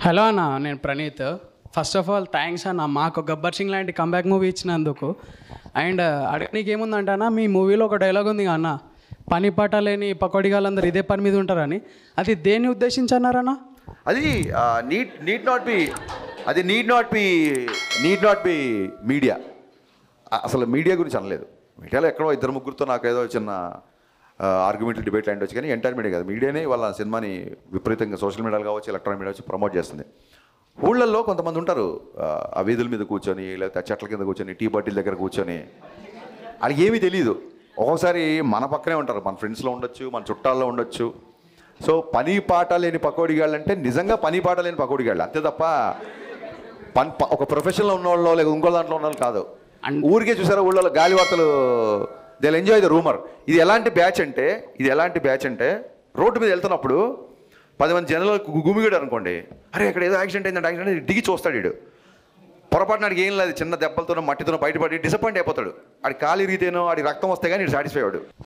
Hello అన్న, నేను Praneeth. First of all thanks అన్న, మాకు గబ్బర్ సింగ్ లాంటి కంబ్యాక్ మూవీ ఇచ్చినందుకు. అండ్ అడగనీకి ఏముందంటే అన్న, మీ మూవీలో ఒక డైలాగ్ ఉంది అన్న, పని పాట లేని పకోడిగాళ్ళందరూ ఇదే పని మీద ఉంటారని. అది దేన్ని ఉద్దేశించి అన్నారన్న? అది నీడ్ నాట్ బి మీడియా. అసలు మీడియా గురించి అనలేదు. మీడియాలో ఎక్కడో ఇద్దరు ముగ్గురితో నాకు ఏదో చిన్న ఆర్గ్యుమెంట్లు డిబేట్ లాంటి వచ్చి, కానీ ఎంటైర్ మీడియా కాదు, మీడియానే వాళ్ళ సినిమాని విపరీతంగా సోషల్ మీడియాలో కావచ్చు, ఎలక్ట్రానిక్ మీడియా వచ్చి ప్రమోట్ చేస్తుంది. ఊళ్ళల్లో కొంతమంది ఉంటారు, ఆ వీధుల మీద కూర్చొని, లేకపోతే చెట్ల కింద కూర్చొని, టీ బాటిల్ దగ్గర కూర్చొని, వాళ్ళకి ఏమీ తెలియదు. ఒక్కోసారి మన పక్కనే ఉంటారు, మన ఫ్రెండ్స్లో ఉండొచ్చు, మన చుట్టాల్లో ఉండొచ్చు. సో పని పాట లేని పకోడిగాళ్ళు అంటే నిజంగా పని పాట లేని పకోడిగాళ్ళు, అంతే తప్ప ఒక ప్రొఫెషన్లో ఉన్నవాళ్ళు లేదా ఇంకో దాంట్లో ఉన్న వాళ్ళు కాదు. ఊరికే చూసారా ఊళ్ళో గాలి వార్తలు, they will enjoy the rumour. ఇది ఎలాంటి బ్యాచ్ అంటే రోడ్డు మీద వెళ్తున్నప్పుడు 10 మంది జనాలు గుమిగాడు అనుకోండి, అరే ఇక్కడ ఏదో యాక్సిడెంట్ అయిందంటే దిగి చూస్తాడు. వీడు పొరపాటునాడికి ఏం లేదు, చిన్న దెబ్బలతోనో మట్టితోనో బయటపడి డిసప్పాయింట్ అయిపోతాడు. ఆడి కాలు ఇరిగితేనో ఆడి రక్తం వస్తే కానీ సాటిస్ఫై అవ్వడు.